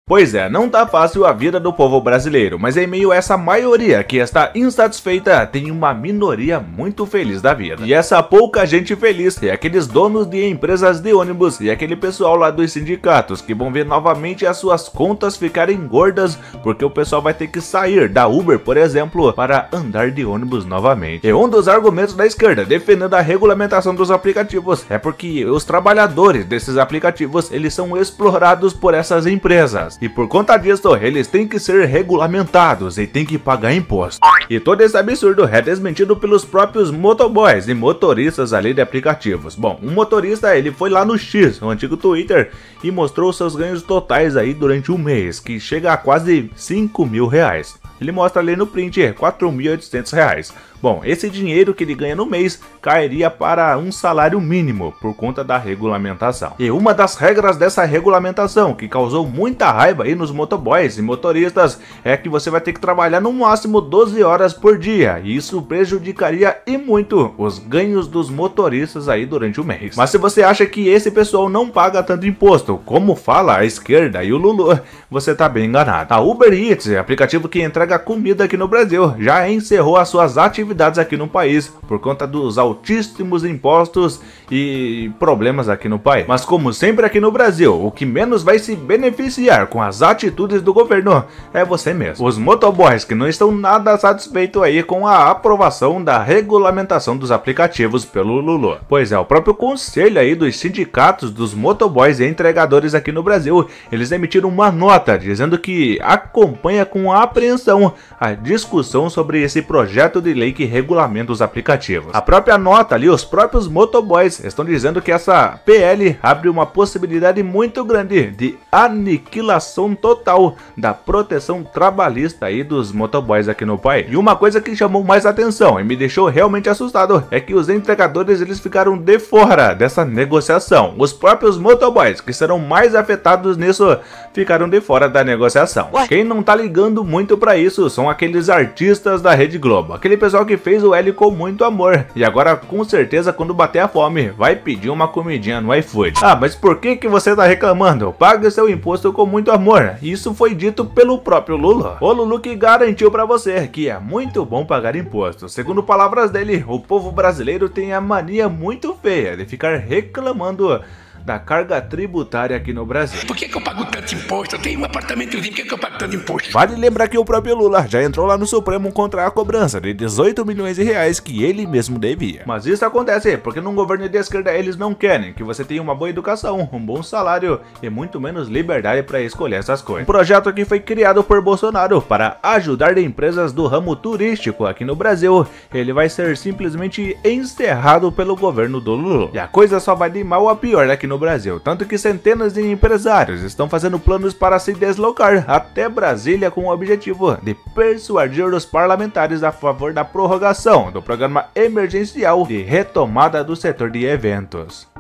Pois é, não tá fácil a vida do povo brasileiro, mas em meio a essa maioria que está insatisfeita, tem uma minoria muito feliz da vida. E essa pouca gente feliz é aqueles donos de empresas de ônibus e aquele pessoal lá dos sindicatos que vão ver novamente as suas contas ficarem gordas, porque o pessoal vai ter que sair da Uber, por exemplo, para andar de ônibus novamente. E um dos argumentos da esquerda defendendo a regulamentação dos aplicativos é porque os trabalhadores desses aplicativos, eles são explorados por essas empresas. E por conta disso, eles têm que ser regulamentados e têm que pagar imposto. E todo esse absurdo é desmentido pelos próprios motoboys e motoristas ali de aplicativos. Bom, um motorista, ele foi lá no X, no antigo Twitter, e mostrou seus ganhos totais aí durante um mês, que chega a quase 5 mil reais. Ele mostra ali no print, R$4.800. Bom, esse dinheiro que ele ganha no mês cairia para um salário mínimo por conta da regulamentação. E uma das regras dessa regulamentação que causou muita raiva aí nos motoboys e motoristas é que você vai ter que trabalhar no máximo 12 horas por dia. E isso prejudicaria e muito os ganhos dos motoristas aí durante o mês. Mas se você acha que esse pessoal não paga tanto imposto, como fala a esquerda e o Lulu, você tá bem enganado. A Uber Eats, aplicativo que entrega comida aqui no Brasil, já encerrou as suas atividades aqui no país por conta dos altíssimos impostos e problemas aqui no país. Mas como sempre aqui no Brasil, o que menos vai se beneficiar com as atitudes do governo é você mesmo. Os motoboys que não estão nada satisfeitos aí com a aprovação da regulamentação dos aplicativos pelo Lulu. Pois é, o próprio conselho aí dos sindicatos dos motoboys e entregadores aqui no Brasil, eles emitiram uma nota dizendo que acompanha com apreensão a discussão sobre esse projeto de lei que regulamenta os aplicativos. A própria nota ali, os próprios motoboys estão dizendo que essa PL abre uma possibilidade muito grande de aniquilação total da proteção trabalhista aí dos motoboys aqui no país. E uma coisa que chamou mais atenção e me deixou realmente assustado é que os entregadores, eles ficaram de fora dessa negociação. Os próprios motoboys, que serão mais afetados nisso, ficaram de fora da negociação. Quem não tá ligando muito pra isso são aqueles artistas da Rede Globo, aquele pessoal que fez o L com muito amor e agora com certeza quando bater a fome vai pedir uma comidinha no iFood. Ah, mas por que você tá reclamando? Pague seu imposto com muito amor. Isso foi dito pelo próprio Lula. O Lulu que garantiu pra você que é muito bom pagar imposto. Segundo palavras dele, o povo brasileiro tem a mania muito feia de ficar reclamando da carga tributária aqui no Brasil. Por que eu pago tanto imposto? Eu tenho um apartamentozinho, por que eu pago tanto imposto? Vale lembrar que o próprio Lula já entrou lá no Supremo contra a cobrança de 18 milhões de reais que ele mesmo devia. Mas isso acontece porque num governo de esquerda eles não querem que você tenha uma boa educação, um bom salário e muito menos liberdade para escolher essas coisas. Um projeto que foi criado por Bolsonaro para ajudar empresas do ramo turístico aqui no Brasil, ele vai ser simplesmente encerrado pelo governo do Lula. E a coisa só vai de mal a pior aqui no Brasil, tanto que centenas de empresários estão fazendo planos para se deslocar até Brasília com o objetivo de persuadir os parlamentares a favor da prorrogação do programa emergencial de retomada do setor de eventos.